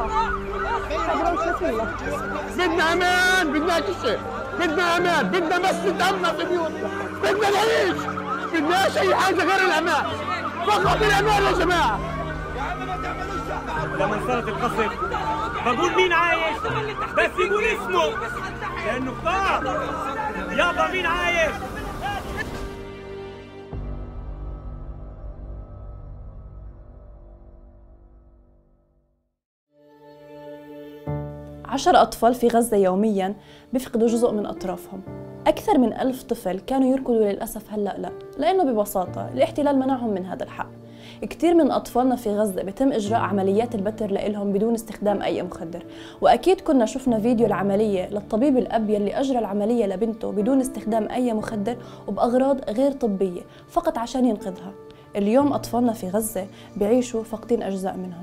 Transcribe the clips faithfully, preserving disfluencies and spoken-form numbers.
بدنا امان، بدنا كل شيء، بدنا امان، بدنا بس نتأمن في بيوتنا، بدنا نعيش، بدناش اي حاجه غير الامان، فقط الامان يا جماعه. لما صارت القصف بقول مين عايش؟ بس يقول اسمه لانه كتار. يابا مين عايش؟ عشر أطفال في غزة يومياً بيفقدوا جزء من أطرافهم. أكثر من ألف طفل كانوا يركضوا للأسف هلأ لا، لأنه ببساطة الاحتلال منعهم من هذا الحق. كثير من أطفالنا في غزة بيتم إجراء عمليات البتر لإلهم بدون استخدام أي مخدر، وأكيد كنا شفنا فيديو العملية للطبيب الأب يلي أجرى العملية لبنته بدون استخدام أي مخدر وبأغراض غير طبية فقط عشان ينقذها. اليوم أطفالنا في غزة بيعيشوا فاقدين أجزاء منهم.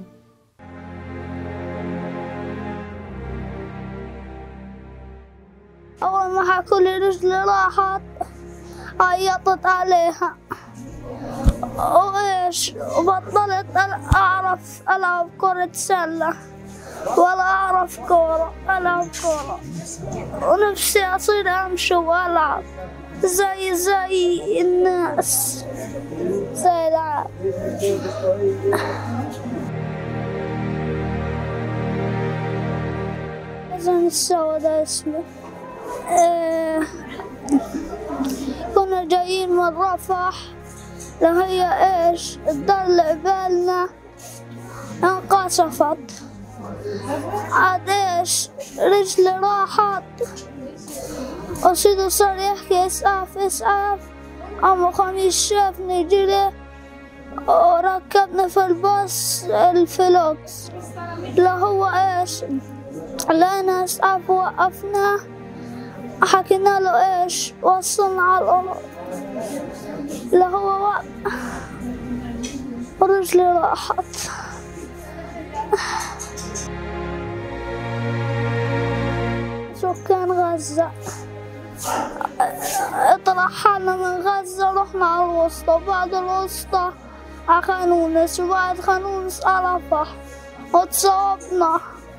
أول ما حكوا لي رجلي راحت عيطت عليها وإيش وبطلت أعرف ألعب كرة سلة ولا أعرف كورة ألعب كورة، ونفسي أصير أمشي وألعب زي زي الناس زي العالم. حسن السوداء اسمه. إيه كنا جايين من رفح لهي ايش تضل بالنا انقصفت، عاد ايش رجلي راحت وسيدو صار يحكي اسعاف اسعاف. عمو خميس شافني جري وركبنا في الباص الفلوكس اللي هو ايش لقينا اسعاف وقفناه حكينا له ايش وصلنا على الأرض اللي هو وقف ورجلي راحت. سكان غزة اترحلنا من غزة رحنا على الوسطى، بعد الوسطى على خانونس وبعد خانونس على رفح وتصابنا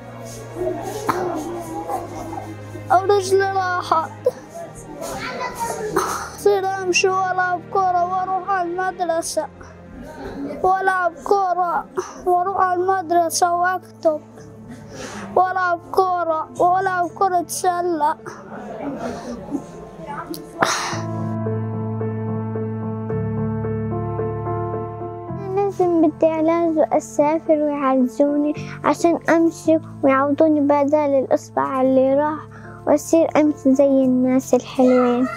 ورجلي راحت. صير امشي والعب كورة واروح على المدرسة والعب كورة واروح على المدرسة واكتب والعب كورة والعب كرة سلة. لازم بدي علاج وأسافر ويعالجوني عشان أمشي ويعوضوني بدل الإصبع اللي راح وأصير أمشي زي الناس الحلوين.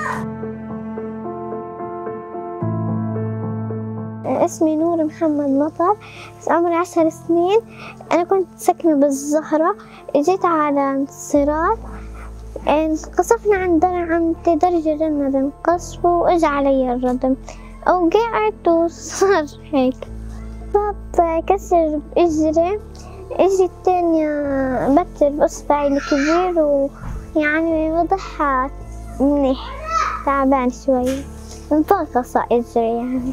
اسمي نور محمد مطر، عمري عشر سنين. أنا كنت ساكنة بالزهرة، جيت على انتصارات انقصفنا عندنا عند درجة جنة انقصف وإجا علي الردم وقعت وصار هيك صاب كسر بإجري إجري التانية بتر بإصبعي الكبير ويعني وضحها منيح تعبان شوي انفقص إجري. يعني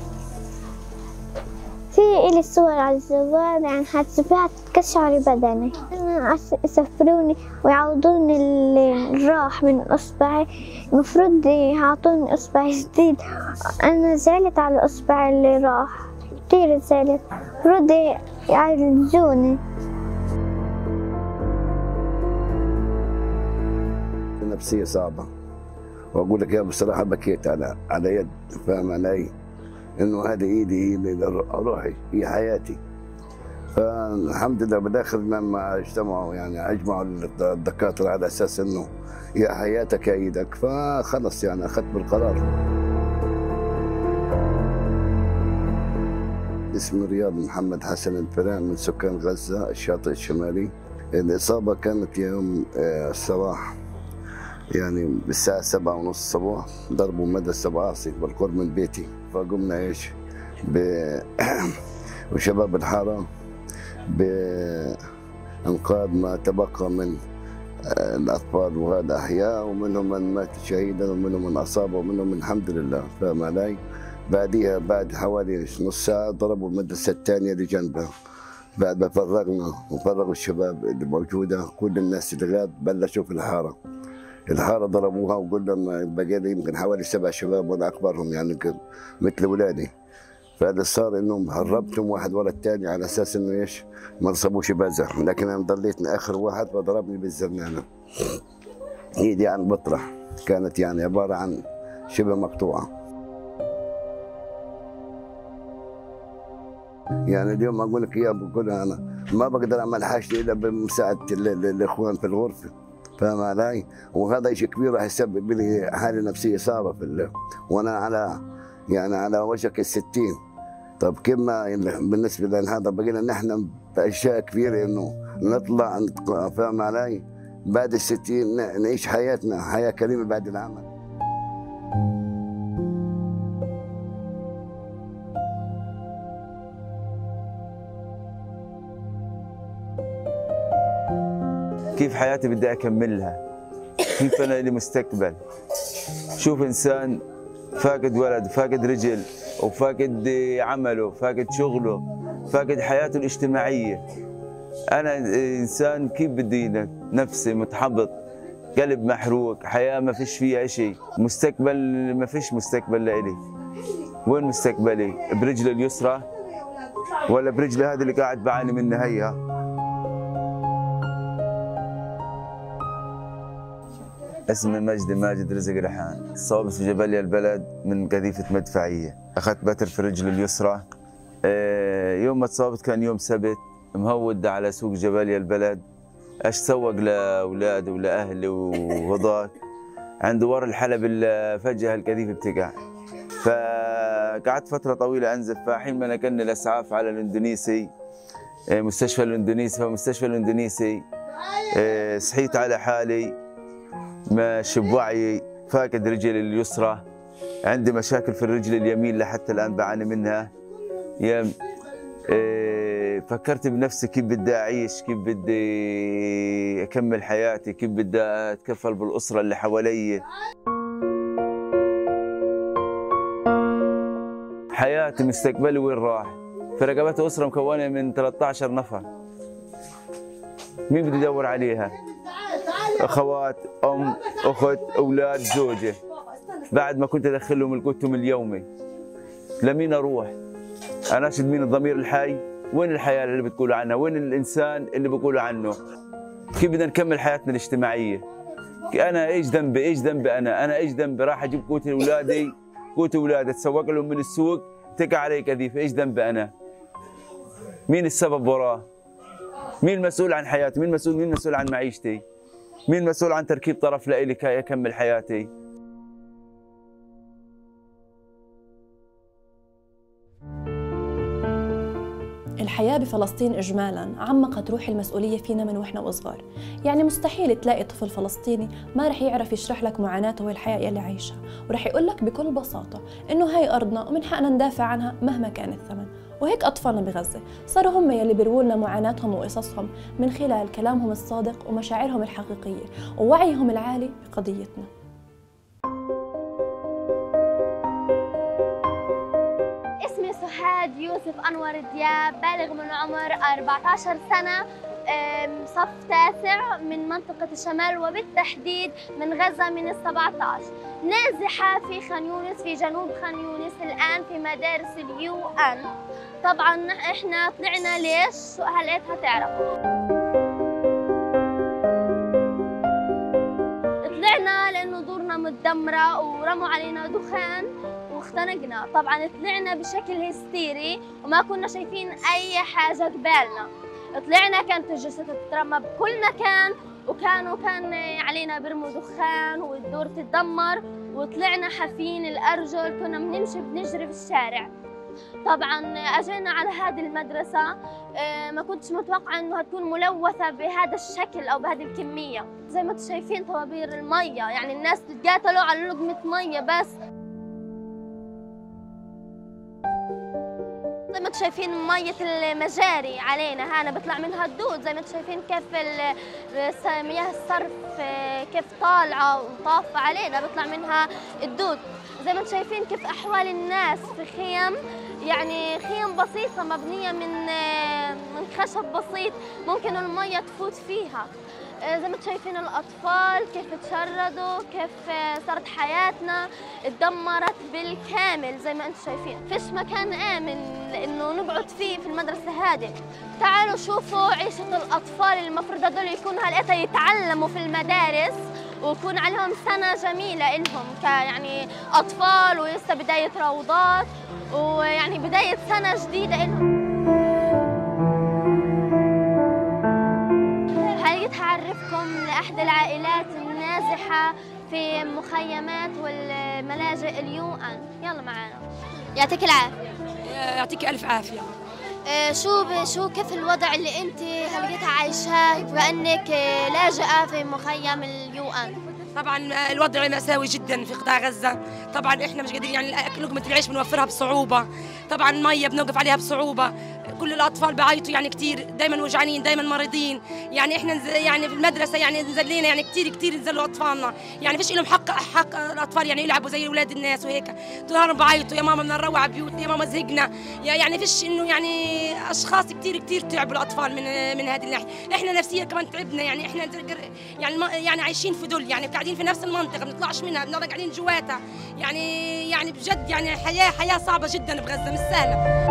في إلي صور على الجوال يعني حتشوفيها تكشعري بدني. أنا يسفروني ويعوضوني اللي راح من إصبعي، المفروض يعطوني إصبع جديد. أنا زعلت على الإصبع اللي راح كتير زعلت، المفروض يعالجوني. نفسية صعبة وأقول لك يا بصراحة بكيت على على يد، فاهم علي؟ إنه هذه إيدي هي روحي هي حياتي. فالحمد لله بالآخر لما اجتمعوا يعني أجمعوا الدكاترة على أساس إنه يا حياتك يا إيدك، فخلص يعني أخذت بالقرار. اسمي رياض محمد حسن الفران من سكان غزة الشاطئ الشمالي. الإصابة كانت يوم الصباح يعني بالساعة سبعة ونص الصباح، ضربوا مدرسة بعاصي بالقرب من بيتي، فقمنا ايش ب... وشباب الحارة بإنقاذ ما تبقى من الأطفال وهذا أحياء، ومنهم من مات شهيدا ومنهم من أصابه ومنهم من الحمد لله، فاهم علي؟ بعديها بعد حوالي نص ساعة ضربوا المدرسة الثانية اللي جنبها، بعد ما فرغنا وفرغوا الشباب اللي موجوده، كل الناس اللي غاب بلشوا في الحاره. الحاره ضربوها وقلنا بقينا يمكن حوالي سبع شباب وانا اكبرهم يعني مثل اولادي. فاللي صار انهم هربتهم واحد ورا الثاني على اساس انه ايش؟ ما نصبوش بازر، لكن انا ضليت اخر واحد فضربني بالزنانه. ايدي عن بطرح كانت يعني عباره عن شبه مقطوعه. يعني اليوم اقول لك اياه بقول انا ما بقدر اعمل حاجتي الا بمساعده الاخوان في الغرفه، فاهم علي؟ وهذا شيء كبير راح يسبب لي حاله نفسيه صعبه في الليل. وانا على يعني على وشك الستين. طب كيف ما بالنسبه لهذا بقينا نحن باشياء كثيره انه نطلع، فاهم علي؟ بعد الستين نعيش حياتنا حياه كريمه بعد العمل. كيف حياتي بدي اكملها؟ كيف انا لي مستقبل؟ شوف انسان فاقد ولد، فاقد رجل، وفاقد عمله، فاقد شغله، فاقد حياته الاجتماعيه. انا انسان كيف بدي نفسي متحبط، قلب محروق، حياه ما فيش فيها شيء، مستقبل ما فيش مستقبل لإلي. وين مستقبلي؟ برجلي اليسرى ولا برجلي هذه اللي قاعد بعاني منها هيها؟ اسمي مجدي ماجد رزق ريحان، صابت في جباليا البلد من قذيفة مدفعية، أخذت بتر في رجلي اليسرى. يوم ما تصابت كان يوم سبت، مهود على سوق جباليا البلد، أتسوق لأولادي ولأهلي وهضاك، عند ورا الحلب فجأة القذيفة بتقع. فقعدت فترة طويلة أنزف، فحين ما نقلني الإسعاف على الإندونيسي، مستشفى الإندونيسي، فمستشفى الإندونيسي صحيت على حالي، ماشي بوعي، فاقد رجلي اليسرى، عندي مشاكل في الرجل اليمين لحتى الآن بعاني منها. يم إيه فكرت بنفسي كيف بدي أعيش، كيف بدي أكمل حياتي، كيف بدي أتكفل بالأسرة اللي حوالي. حياتي مستقبلي وين راح؟ في رقبتي أسرة مكونة من ثلاثة عشر نفر، مين بدي أدور عليها؟ اخوات، ام، اخت، اولاد، زوجه. بعد ما كنت ادخلهم القوتهم اليومي، لمين اروح؟ اناشد مين؟ الضمير الحي؟ وين الحياه اللي بتقولوا عنها؟ وين الانسان اللي بيقولوا عنه؟ كيف بدنا نكمل حياتنا الاجتماعيه؟ انا ايش ذنبي؟ ايش ذنبي انا؟ انا ايش ذنبي؟ راح اجيب قوت اولادي، قوت اولادي اتسوق لهم من السوق، تقع علي قذيفه، ايش ذنبي انا؟ مين السبب وراه؟ مين المسؤول عن حياتي؟ مين مسؤول؟ مين مسؤول عن معيشتي؟ مين مسؤول عن تركيب طرف لإلي كي أكمل حياتي؟ الحياة بفلسطين إجمالاً عمقت روح المسؤولية فينا من وإحنا وصغار. يعني مستحيل تلاقي طفل فلسطيني ما رح يعرف يشرح لك معاناته والحياة يلي عايشها، ورح يقول لك بكل بساطة إنه هاي أرضنا ومن حقنا ندافع عنها مهما كان الثمن. وهيك أطفالنا بغزة صاروا هم يلي بيرووا لنا معاناتهم وقصصهم من خلال كلامهم الصادق ومشاعرهم الحقيقية ووعيهم العالي بقضيتنا. اسمي سهاد يوسف أنور دياب، بالغ من العمر أربعة عشر سنة، صف تاسع من منطقة الشمال وبالتحديد من غزة من السبعة عشر، نازحة في خان يونس في جنوب خان يونس الآن في مدارس اليو أن. طبعا احنا طلعنا ليش؟ هلقيت هتعرفوا. طلعنا لأنه دورنا متدمرة ورموا علينا دخان واختنقنا. طبعا طلعنا بشكل هستيري وما كنا شايفين أي حاجة قبالنا. طلعنا كانت الجثث تترمى بكل مكان وكانوا كان علينا برموا دخان والدور تتدمر، وطلعنا حافين الأرجل، كنا بنمشي بنجري في الشارع. طبعا اجينا على هذه المدرسة ما كنتش متوقعة انه هتكون ملوثة بهذا الشكل او بهذه الكمية. زي ما انتم شايفين طوابير المية، يعني الناس تتقاتلوا على لقمة مية بس. زي ما انتم شايفين مية المجاري علينا هنا بيطلع منها الدود، زي ما انتم شايفين كيف مياه الصرف كيف طالعة وطافة علينا بيطلع منها الدود. زي ما انتم شايفين كيف أحوال الناس في خيم، يعني خيم بسيطة مبنية من من خشب خشب بسيط ممكن المية تفوت فيها. زي ما انتم شايفين الأطفال كيف تشردوا، كيف صارت حياتنا اتدمرت بالكامل. زي ما انتم شايفين فيش مكان آمن إنه نقعد فيه في المدرسة هذه. تعالوا شوفوا عيشة الأطفال اللي المفروض هدول يكونوا هلقيتها يتعلموا في المدارس ويكون عليهم سنة جميلة إلهم كيعني أطفال ولسه بداية روضات ويعني بداية سنة جديدة إلهم. حقيقة هعرفكم لأحد العائلات النازحة في مخيمات والملاجئ اليو أن. يلا معانا. يعطيك العافية. يعطيك ألف عافية. شو شو كيف الوضع اللي انت هلقيتها عايشاه بانك لاجئه في مخيم اليو ان؟ طبعا الوضع مأساوي جدا في قطاع غزه، طبعا احنا مش قادرين يعني لقمه العيش بنوفرها بصعوبه، طبعا الميه بنوقف عليها بصعوبه، كل الاطفال بيعيطوا يعني كثير، دائما وجعانين دائما مريضين، يعني احنا يعني في المدرسه يعني نزلينا يعني كثير كثير نزلوا اطفالنا، يعني فيش لهم حق حق الاطفال يعني يلعبوا زي اولاد الناس وهيك، طول بعيطوا يا ماما بدنا نروح على بيوتنا، يا ماما زهقنا، يعني فيش انه يعني اشخاص كثير كثير تعبوا الاطفال من من هذه الناحيه، احنا نفسيا كمان تعبنا، يعني احنا يعني يعني عايشين في دل، يعني قاعدين في نفس المنطقه ما بنطلعش منها، بنضل قاعدين جواتها، يعني يعني بجد يعني حياه حياه صعبه جدا بغزه مش سهله.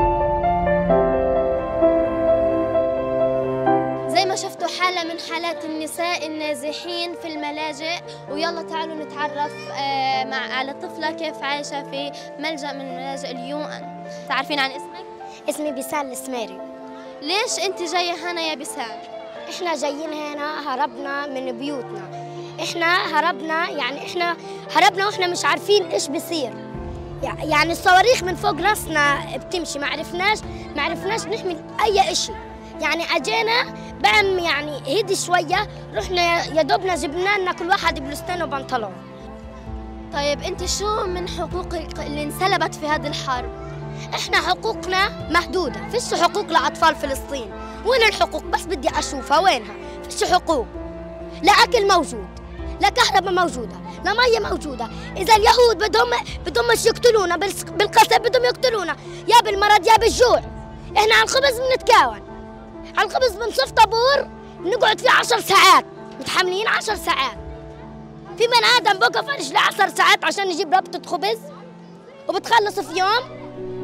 زي ما شفتوا حالة من حالات النساء النازحين في الملاجئ، ويلا تعالوا نتعرف مع على طفلة كيف عايشة في ملجأ من ملاجئ اليو أن. تعرفين عن اسمك؟ اسمي بيسال السميري. ليش أنت جاية هنا يا بيسال؟ إحنا جايين هنا هربنا من بيوتنا، إحنا هربنا يعني إحنا هربنا وإحنا مش عارفين إيش بيصير، يعني الصواريخ من فوق راسنا بتمشي، ما عرفناش ما عرفناش نحمل أي إشي، يعني اجينا بعم يعني هدي شويه، رحنا يا دوبنا جبنا لنا كل واحد بلوستين وبنطلون. طيب انت شو من حقوقك اللي انسلبت في هذه الحرب؟ احنا حقوقنا محدوده، فيش حقوق لاطفال فلسطين. وين الحقوق؟ بس بدي اشوفها وينها؟ فيش حقوق، لا اكل موجود، لا كهرباء موجوده، لا ميه موجوده. اذا اليهود بدهم بدهم مش يقتلونا بالقسم، بدهم يقتلونا يا بالمرض يا بالجوع. احنا على الخبز بنتكاون، على الخبز بنصف طابور بنقعد فيه عشر ساعات، متحملين عشر ساعات. في بني ادم بوقف رجله عشر ساعات عشان يجيب ربطة خبز وبتخلص في يوم.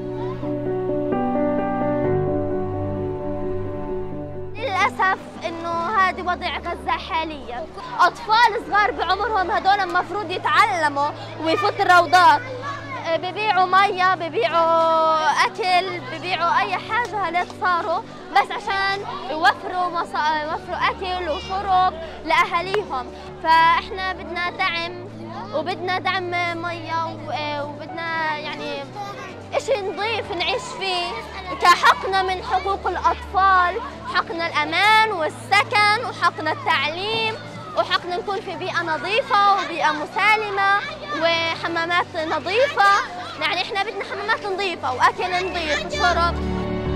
للأسف إنه هذا وضع غزة حاليا، أطفال صغار بعمرهم هدول المفروض يتعلموا ويفوت الروضات، ببيعوا مية، ببيعوا أكل، ببيعوا أي حاجة هلأ صاروا بس عشان يوفروا مصا... يوفروا أكل وشرب لأهاليهم. فإحنا بدنا دعم وبدنا دعم مية وبدنا يعني إشي نضيف نعيش فيه كحقنا من حقوق الأطفال، حقنا الأمان والسكن وحقنا التعليم وحقنا نكون في بيئة نظيفة وبيئة مسالمة وحمامات نظيفة. يعني إحنا بدنا حمامات نظيفة وأكل نظيف وشرب.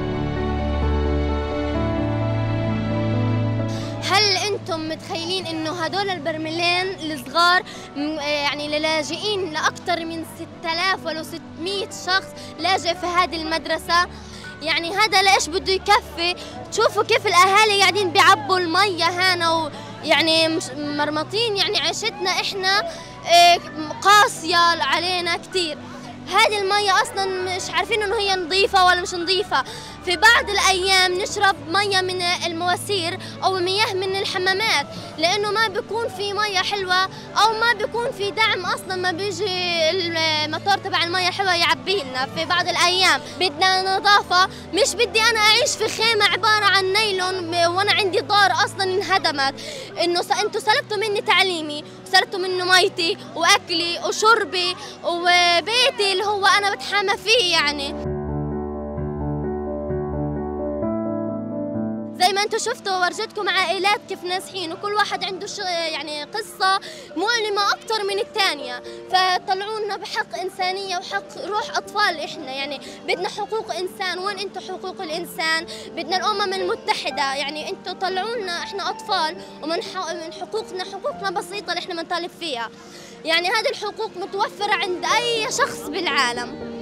هل أنتم متخيلين إنه هدول البرميلين الصغار يعني للاجئين لأكثر من ستة آلاف ولا ستمئة شخص لاجئ في هذه المدرسة؟ يعني هذا ليش بده يكفي؟ تشوفوا كيف الأهالي قاعدين بيعبوا المية هنا و يعني مرمطين، يعني عيشتنا إحنا قاسية علينا كتير. هذه المية أصلاً مش عارفين إنه هي نظيفة ولا مش نظيفة. في بعض الأيام نشرب مية من المواسير أو مياه من الحمامات لأنه ما بيكون في مية حلوة أو ما بيكون في دعم أصلاً، ما بيجي المطار تبع المية الحلوة يعبي لنا. في بعض الأيام بدنا نظافة، مش بدي أنا أعيش في خيمة عبارة عن نايلون وأنا عندي دار أصلاً انهدمت. إنه أنتوا سلبتوا مني تعليمي وسلبتوا منه ميتي وأكلي وشربي وبيتي اللي هو أنا بتحامى فيه. يعني زي ما انتم شفتوا ورجتكم عائلات كيف نازحين وكل واحد عنده يعني قصة مؤلمة أكثر من الثانية. فطلعوا لنا بحق إنسانية وحق روح أطفال. إحنا يعني بدنا حقوق إنسان. وين أنتم حقوق الإنسان؟ بدنا الأمم المتحدة. يعني أنتم طلعوا لنا إحنا أطفال ومن من حقوقنا حقوقنا بسيطة اللي إحنا بنطالب فيها. يعني هذه الحقوق متوفرة عند أي شخص بالعالم.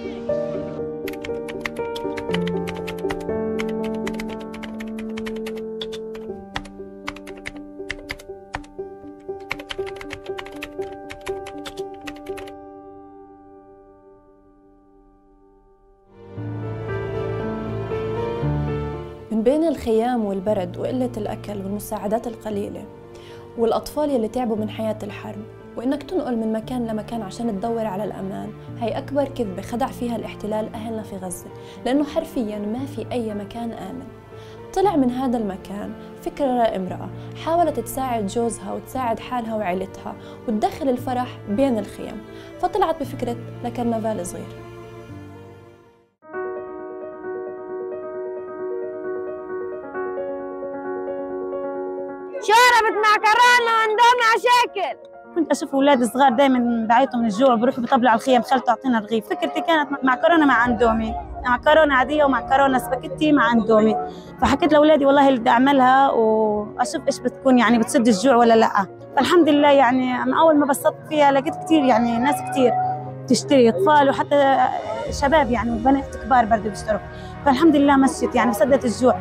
بين الخيام والبرد وقلة الأكل والمساعدات القليلة والأطفال يلي تعبوا من حياة الحرب، وإنك تنقل من مكان لمكان عشان تدور على الأمان، هي أكبر كذبة خدع فيها الاحتلال أهلنا في غزة، لأنه حرفياً ما في أي مكان آمن. طلع من هذا المكان فكرة لامرأة حاولت تساعد جوزها وتساعد حالها وعيلتها وتدخل الفرح بين الخيام، فطلعت بفكرة لكرنفال صغير. شوربة معكرونة واندومي عشاكل. كنت اشوف اولادي الصغار دائما بعيطوا من الجوع بروحوا بيطبلوا على الخيام، خالته اعطينا رغيف. فكرتي كانت معكرونه مع اندومي، معكرونه عاديه ومعكرونه سباكيتي مع اندومي. فحكيت لاولادي والله اللي بدي اعملها واشوف ايش بتكون يعني بتسد الجوع ولا لا. فالحمد لله يعني من اول ما بسطت فيها لقيت كثير يعني ناس كثير تشتري، اطفال وحتى شباب يعني وبنات كبار برضه بيشتروا. فالحمد لله مشيت يعني سدت الجوع.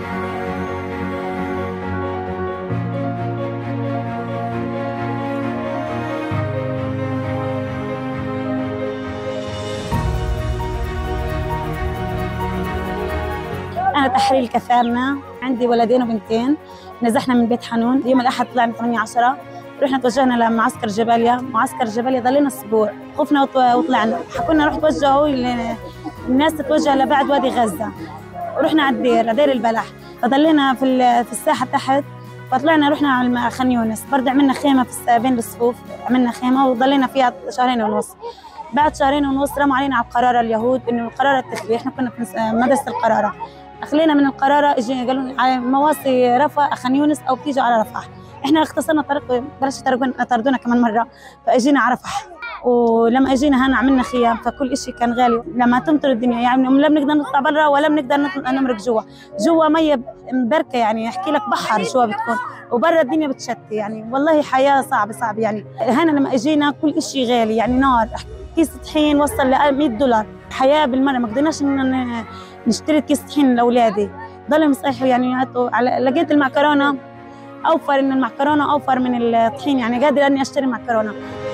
أنا تحرير كثارنا، عندي ولدين وبنتين. نزحنا من بيت حنون يوم الأحد، طلعنا ثمانية عشرة، رحنا توجهنا لمعسكر جباليا. معسكر جباليا ضلينا أسبوع، خفنا وطلعنا، حكونا نروح توجهوا الناس تتوجه لبعد وادي غزة، ورحنا على الدير، دير البلح. فضلينا في في الساحة تحت، فطلعنا رحنا على خان يونس، برضه عملنا خيمة في بين الصفوف، عملنا خيمة وضلينا فيها شهرين ونص. بعد شهرين ونص رموا علينا على القرارة اليهود إنه القرارة تخلي، إحنا كنا في مدرسة القرارة. أخلينا من القرارة، اجي قالوا على مواصي رفح خان يونس أو بتيجوا على رفح. إحنا اختصرنا طريق، بلاش طردونا كمان مرة، فأجينا على رفح. ولما اجينا هنا عملنا خيام، فكل شيء كان غالي. لما تمطر الدنيا يعني لا بنقدر نطلع برا ولا بنقدر نمرق جوا، جوا مية مبركة يعني احكي لك بحر جوا بتكون، وبرا الدنيا بتشتي يعني والله حياة صعبة صعبة يعني. هنا لما اجينا كل شيء غالي يعني، نار، كيس طحين وصل ل مية دولار، حياة بالمرة. ما قدرناش ان نشتري كيس طحين لاولادي، ضلوا مصيحوا يعني. لقيت المعكرونة اوفر، ان المعكرونة اوفر من الطحين يعني، قادرة اني اشتري معكرونة.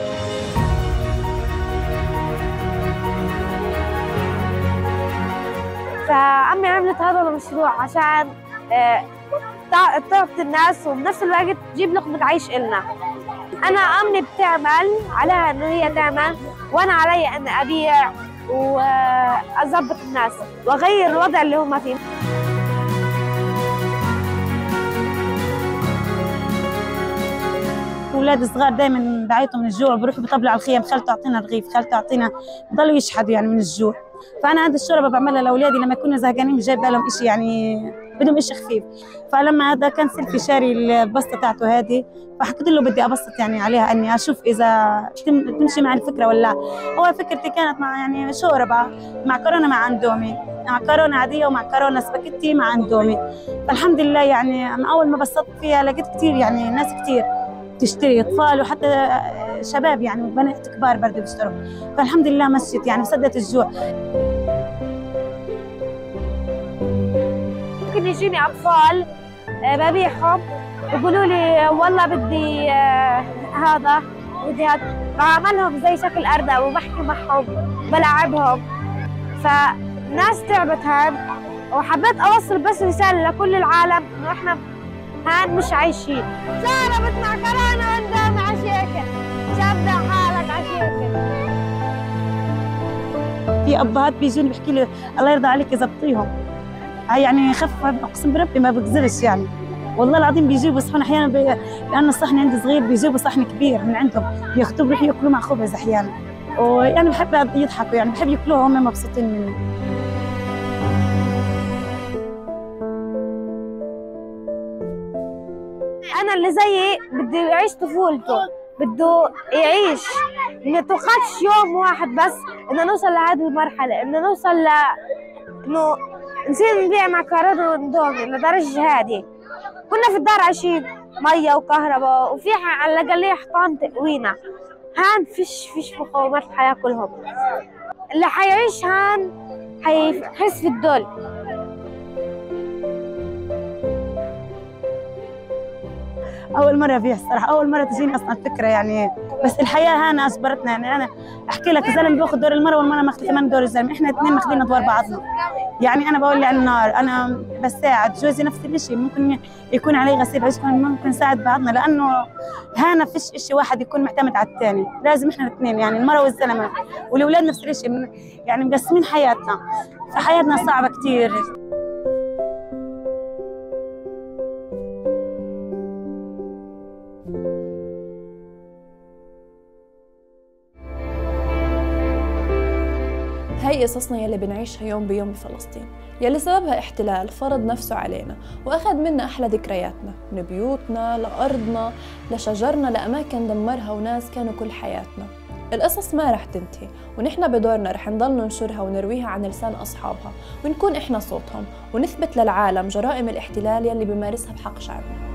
فعمي عملت هذا المشروع عشان تعطي الناس وبنفس الوقت تجيب لقمة عيش إلنا. أنا أمي بتعمل عليها إنه هي تعمل، وأنا علي إني أبيع وأظبط الناس وأغير الوضع اللي هم فيه. اولاد صغار دائما بعيطوا من الجوع بروحوا بيطبلوا على الخيام، خالته اعطينا رغيف، خالته اعطينا، بضلوا يشحدوا يعني من الجوع. فانا هذه الشوربه بعملها لاولادي لما يكونوا زهقانين مش جايبه لهم شيء يعني، بدهم شيء خفيف. فلما هذا كان سيلفي شاري البسطه تاعته هذه، فحكيت له بدي ابسط يعني عليها اني اشوف اذا تمشي مع الفكره ولا لا. هو فكرتي كانت مع يعني شوربه، معكرونه مع اندومي، معكرونه عاديه ومعكرونه سباكيتي مع اندومي. فالحمد لله يعني من اول ما بسطت فيها لقيت كثير يعني ناس كثير تشتري، اطفال وحتى شباب يعني وبنات كبار برضه بيشتروا. فالحمد لله مشيت يعني سدت الجوع. ممكن يجيني اطفال ببيعهم يقولوا لي والله بدي هذا بدي هذا، بعملهم زي شكل اردة وبحكي معهم بلعبهم. فناس تعبت هاد، وحبيت اوصل بس رسالة لكل العالم انه احنا هان مش عايشين. شوربة معكرونة واندومي عشاكل، شبع حالك عشاكل. في ابهات بيجوني بيحكي لي الله يرضى عليك زبطيهم، يعني خف اقسم بربي ما بكذبش يعني والله العظيم. بيجيبوا صحن احيانا بي... لانه الصحن عندي صغير، بيجيبوا صحن كبير من عندهم بياخذوه بيروحوا ياكلوه مع خبز احيانا، ويعني بحب يضحكوا يعني بحب ياكلوها وهم مبسوطين منه. أنا اللي زيي بده يعيش طفولته، بده يعيش، ما توقفش يوم واحد بس إنه نوصل لهذه المرحلة، إنه نوصل ل إنه نصير نبيع معكرونة واندومي لدرجة هذه. كنا في الدار عايشين مية وكهرباء وفي على الأقل حيطان تقوينا. هان فيش فيش مقومات الحياة كلهم. اللي حيعيش هان حيحس في الدول. أول مرة فيها الصراحة، أول مرة تجيني أصلاً فكرة يعني، بس الحياة هنا أجبرتنا يعني. أنا أحكي لك الزلمة بياخذ دور المرأة والمرأة ماخذة كمان دور الزلمة، إحنا اثنين ماخذين أدوار بعضنا يعني انا بولع النار، انا بساعد جوزي نفس الشيء، ممكن يكون علي غسيل عيش، ممكن نساعد بعضنا، لانه هنا فيش شيء واحد يكون معتمد على الثاني، لازم احنا الاثنين يعني المراه والزلمه والاولاد نفس الشيء، يعني مقسمين حياتنا، فحياتنا صعبه كثير. هي قصصنا يلي بنعيشها يوم بيوم بفلسطين، يلي سببها احتلال فرض نفسه علينا وأخذ منا أحلى ذكرياتنا، من بيوتنا لأرضنا لشجرنا لأماكن دمرها وناس كانوا كل حياتنا. القصص ما رح تنتهي، ونحن بدورنا رح نضل ننشرها ونرويها عن لسان أصحابها، ونكون إحنا صوتهم، ونثبت للعالم جرائم الاحتلال يلي بيمارسها بحق شعبنا.